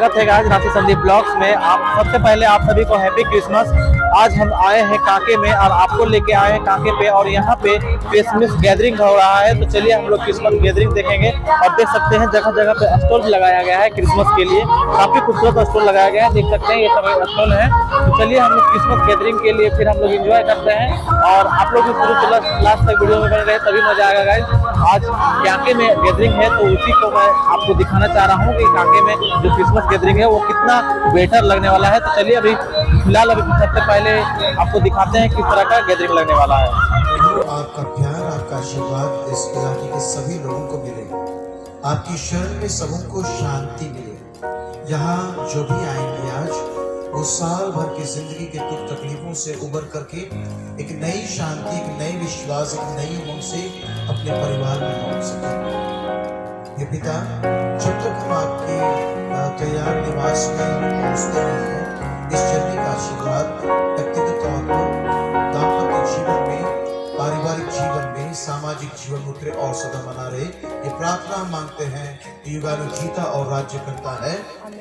स्वागत है आज रांची संदीप ब्लॉग्स में। आप सबसे पहले आप सभी को हैप्पी क्रिसमस। आज हम आए हैं कांके में और आपको लेके आए हैं कांके पे और यहाँ पे क्रिसमस गैदरिंग हो रहा है। तो चलिए हम लोग क्रिसमस गैदरिंग देखेंगे और देख सकते हैं जगह जगह पे स्टॉल भी लगाया गया है क्रिसमस के लिए। काफी खूबसूरत स्टॉल लगाया गया है, देख सकते हैं ये सब स्टॉल है। तो चलिए हम लोग क्रिसमस गैदरिंग के लिए फिर हम लोग एंजॉय करते हैं और आप लोग भी शुरू से लास्ट तक वीडियो में बने रहे तभी मजा आएगा गाइस। आज कांके में गैदरिंग है तो उसी को मैं आपको दिखाना चाह रहा हूँ कि कांके में जो क्रिसमस गैदरिंग है वो कितना बेटर लगने वाला है। तो चलिए अभी फिलहाल सबसे पहले आपको दिखाते हैं किस तरह का गैदरिंग लगने वाला है। आपका प्यार, आपका आशीर्वाद इस इलाके के सभी लोगों को मिले। आपकी शरण में सबों को शांति मिले। यहाँ जो भी आएंगे आज वो साल भर की जिंदगी के दुख तकलीफों से उबर करके एक नई शांति, एक नई विश्वास, एक नई उमंग से अपने परिवार में पहुंच सके। ये पिता, जब तक हम आपके तैयार निवास में पहुंचते नहीं हैं, इस जर्नी का आशीर्वाद व्यक्तिगत तौर पर दाम्पत्य जीवन में, पारिवारिक जीवन में, सामाजिक जीवन में उतरे और सदा बना रहे। ये प्रार्थना हम मांगते हैं कि युगानु जीता और राज्य करता है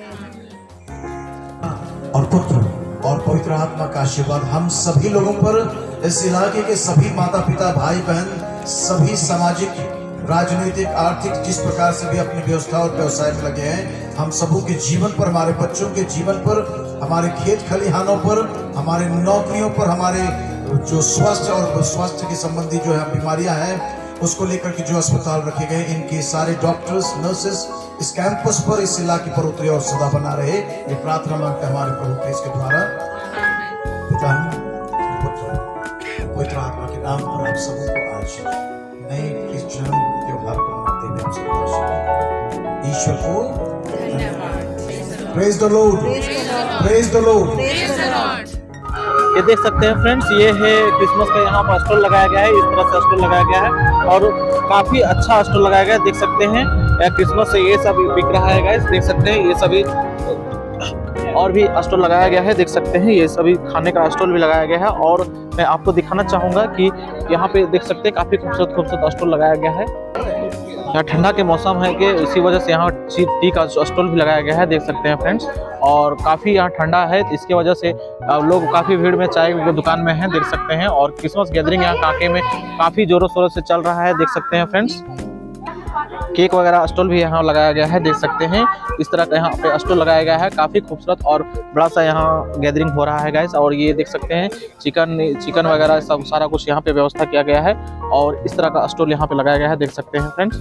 और पुत्र और पवित्र आत्मा का आशीर्वाद हम सभी लोगों पर, इस इलाके के सभी माता पिता, भाई बहन, सभी सामाजिक, राजनीतिक, आर्थिक जिस प्रकार से भी अपनी व्यवस्था और व्यवसाय में लगे हैं, हम सबों के जीवन पर, हमारे बच्चों के जीवन पर, हमारे खेत खलिहानों पर, हमारे नौकरियों पर, हमारे जो स्वास्थ्य और स्वास्थ्य के संबंधी जो है बीमारियां हैं उसको लेकर के जो अस्पताल रखे गए, इनके सारे डॉक्टर्स, नर्सेस इस कैंपस पर, इस इलाके पर उतरे और सदा बना रहे। ये प्रार्थना मांगते हमारे प्रभु क्रिस्त के द्वारा। पिता, पुत्र, पवित्र आत्मा के नाम पर आप सबों को आज नए इस जन्म त्योहार को मनाते हुए हम सबको ईश्वर को धन्यवाद। Praise the Lord, praise the Lord. ये देख सकते हैं फ्रेंड्स, ये है क्रिसमस का यहाँ पर स्टॉल लगाया गया है। इस तरह से स्टॉल लगाया गया है और काफी अच्छा स्टॉल लगाया गया है। देख सकते हैं क्रिसमस से ये सब बिक रहा है गाइस, देख सकते हैं ये सभी और भी स्टॉल लगाया गया है। देख सकते हैं ये सभी खाने का स्टॉल भी लगाया गया है और मैं आपको दिखाना चाहूंगा कि यहाँ पे देख सकते हैं काफी खूबसूरत खूबसूरत स्टॉल लगाया गया है। यहाँ ठंडा के मौसम है कि इसी वजह से यहाँ टी का स्टॉल भी लगाया गया है, देख सकते हैं फ्रेंड्स। और काफ़ी यहाँ ठंडा है, इसके वजह से लोग काफ़ी भीड़ में चाय की दुकान में हैं, देख सकते हैं। और क्रिसमस गैदरिंग यहाँ कांके में काफ़ी जोरों शोरों से चल रहा है, देख सकते हैं फ्रेंड्स। केक वगैरह स्टॉल भी यहाँ लगाया गया है, देख सकते हैं। इस तरह का यहाँ पे स्टॉल लगाया गया है, काफ़ी खूबसूरत और बड़ा सा यहाँ गैदरिंग हो रहा है गाइस। और ये देख सकते हैं चिकन वगैरह सब सारा कुछ यहाँ पे व्यवस्था किया गया है और इस तरह का स्टॉल यहाँ पे लगाया गया है, देख सकते हैं फ्रेंड्स।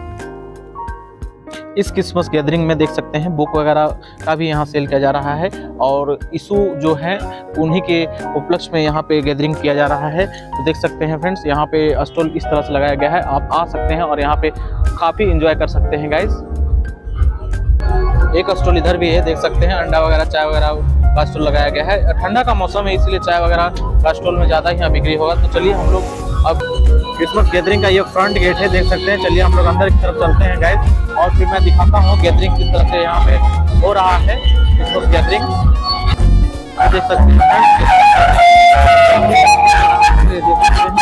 इस क्रिसमस गैदरिंग में देख सकते हैं बुक वगैरह का भी यहाँ सेल किया जा रहा है और यीशु जो है उन्हीं के उपलक्ष्य में यहाँ पे गैदरिंग किया जा रहा है। तो देख सकते हैं फ्रेंड्स, यहाँ पे स्टॉल इस तरह से लगाया गया है। आप आ सकते हैं और यहाँ पे काफ़ी इंजॉय कर सकते हैं गाइस। एक स्टॉल इधर भी है, देख सकते हैं अंडा वगैरह, चाय वगैरह का स्टॉल लगाया गया है। ठंडा का मौसम है इसलिए चाय वगैरह का स्टॉल में ज़्यादा यहाँ बिक्री होगा। तो चलिए हम लोग अब क्रिसमस गैदरिंग का ये फ्रंट गेट है, देख सकते हैं। चलिए हम लोग अंदर की तरफ चलते हैं गाइस और फिर मैं दिखाता हूँ गैदरिंग किस तरह से यहाँ पे हो रहा है क्रिसमस गैदरिंग। देख सकते हैं